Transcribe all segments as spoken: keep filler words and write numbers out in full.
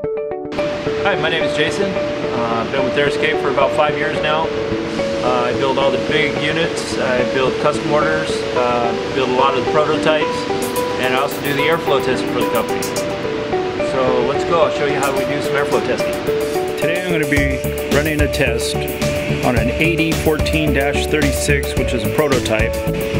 Hi, my name is Jason. Uh, I've been with AirScape for about five years now. Uh, I build all the big units, I build custom orders, uh, build a lot of the prototypes, and I also do the airflow testing for the company. So let's go, I'll show you how we do some airflow testing. Today I'm going to be running a test on an A D fourteen dash thirty-six, which is a prototype.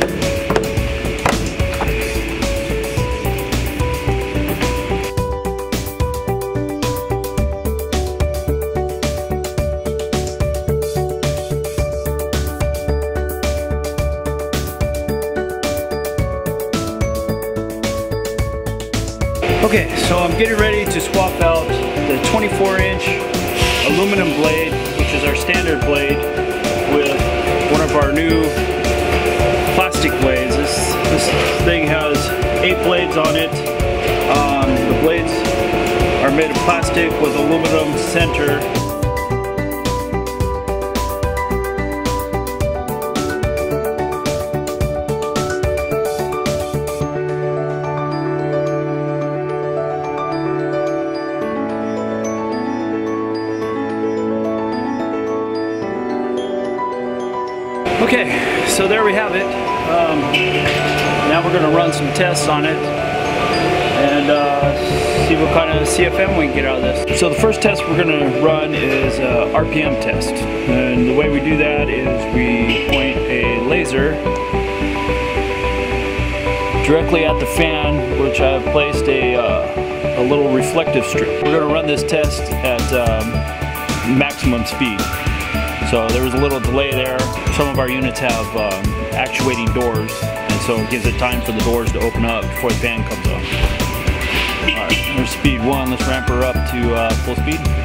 Okay, so I'm getting ready to swap out the twenty-four inch aluminum blade, which is our standard blade, with one of our new plastic blades. This, this thing has eight blades on it. Um, the blades are made of plastic with aluminum center. Okay, so there we have it. Um, now we're going to run some tests on it and uh, see what kind of C F M we can get out of this. So the first test we're going to run is a R P M test. And the way we do that is we point a laser directly at the fan, which I've placed a, uh, a little reflective strip. We're going to run this test at um, maximum speed. So there was a little delay there. Some of our units have um, actuating doors, and so it gives it time for the doors to open up before the fan comes on. Alright, there's speed one. Let's ramp her up to uh, full speed.